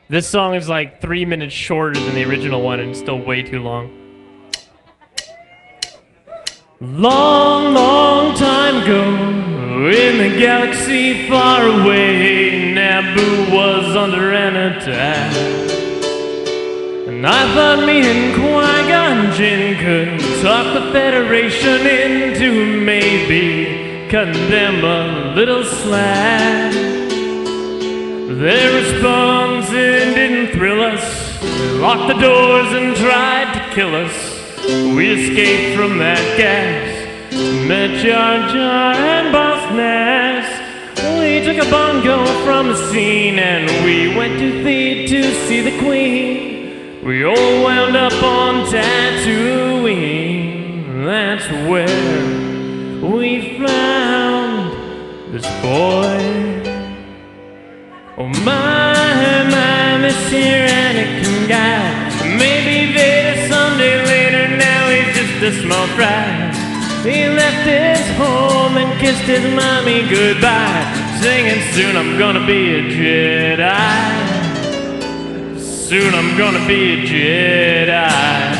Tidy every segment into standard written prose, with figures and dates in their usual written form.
This song is like 3 minutes shorter than the original one and still way too long. Long, long time ago, in the galaxy far away, Naboo was under an attack. And I thought me and Qui-Gon Jinn could talk the Federation into maybe cutting them a little slack. Their response didn't thrill us. They locked the doors and tried to kill us. We escaped from that gas, met Jar Jar and Boss Nass. We took a bongo from the scene and we went to Theed to see the Queen. We all wound up on Tatooine. That's where we found this boy. Oh my, this here Anakin guy. Maybe Vader someday later, now he's just a small fry. He left his home and kissed his mommy goodbye, singing, soon I'm gonna be a Jedi. Soon I'm gonna be a Jedi.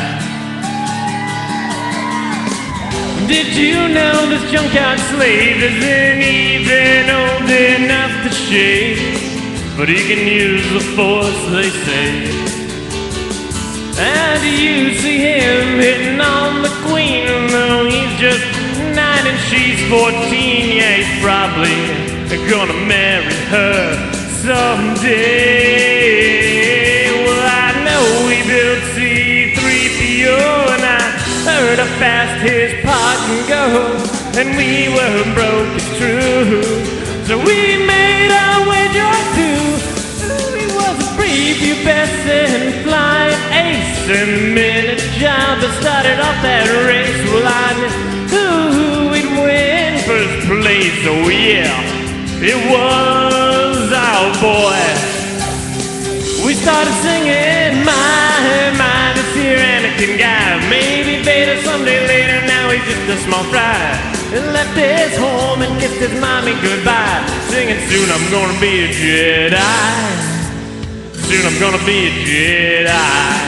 Did you know this junkyard slave isn't even old enough to shave? But he can use the Force, they say. And you see him hitting on the Queen, though he's just 9 and she's 14. Yeah, he's probably gonna marry her someday. Well, I know he built C-3PO, and I heard how fast his pod can go. And we were broke, it's true. So we made our wager too. He was a prepubescent flying ace, and minute job that started off that race. Well, I knew we'd win first place. Oh yeah, it was our boy. We started singing, my, this here Anakin guy. Maybe Vader someday later, now he's just a small fry. And left his home and kissed his mommy goodbye, singing, soon I'm gonna be a Jedi. Soon I'm gonna be a Jedi.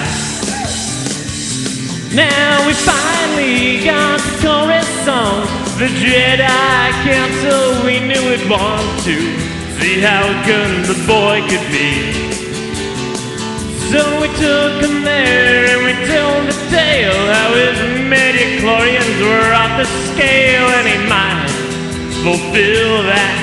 Now we finally got to Coruscant, the Jedi Council we knew we'd want to see how good the boy could be. So we took him there and we told the tale how his midichlorians were off the scale, and he might fulfill that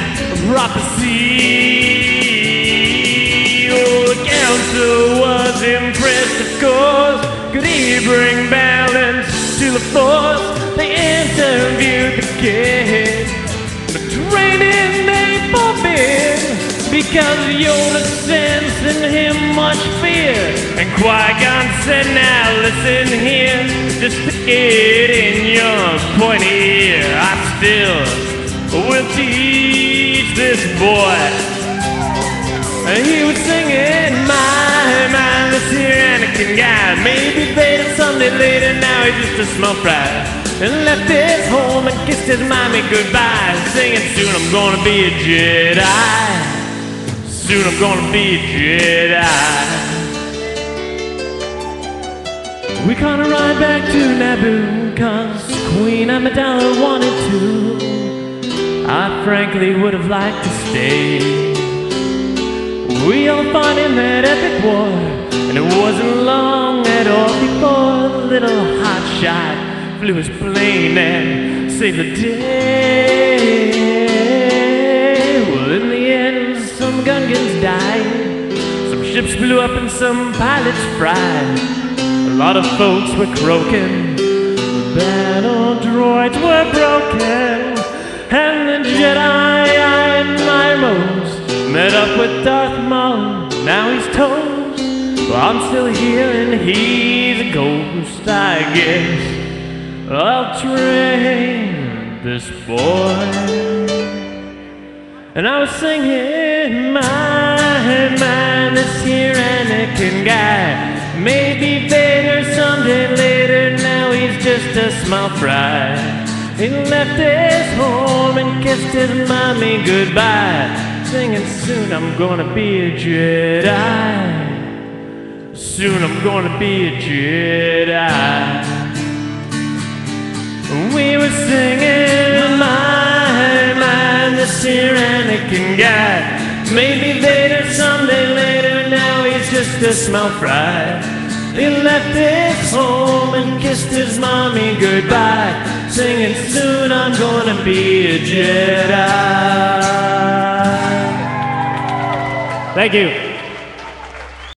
prophecy. Oh, the council was impressed, of course. Could he bring balance to the Force? They interviewed the kid, but training they forbid, because Yoda sensed in him much fear. And Qui-Gon said, now listen here, just stick it in your pointy ear. I still will teach this boy. And he would sing it, my, this here Anakin guy. Maybe Vader someday later, now he's just a small fry. And left his home and kissed his mommy goodbye, singing, soon I'm gonna be a Jedi. Soon I'm gonna be a Jedi. We caught a ride back to Naboo, cause Queen Amidala wanted to. I frankly would have liked to stay. We all fought in that epic war, and it wasn't long at all before the little hotshot flew his plane and saved the day. Well, in the end, some Gungans died, some ships blew up and some pilots fried. A lot of folks were croaking, the battle droids were broken, and the Jedi I admire most met up with Darth Maul, now he's toast. Well, I'm still here and he's a ghost. I guess I'll train this boy. And I was singing, my, this here Anakin guy. Maybe Vader someday later, now he's just a small fry. He left his home and kissed his mommy goodbye, singing, soon I'm gonna be a Jedi. soon I'm gonna be a Jedi. We were singing, my, this here Anakin guy made me Vader someday later, now he's just a small fry. He left his home and kissed his mommy goodbye, singing, soon I'm gonna be a Jedi. Thank you.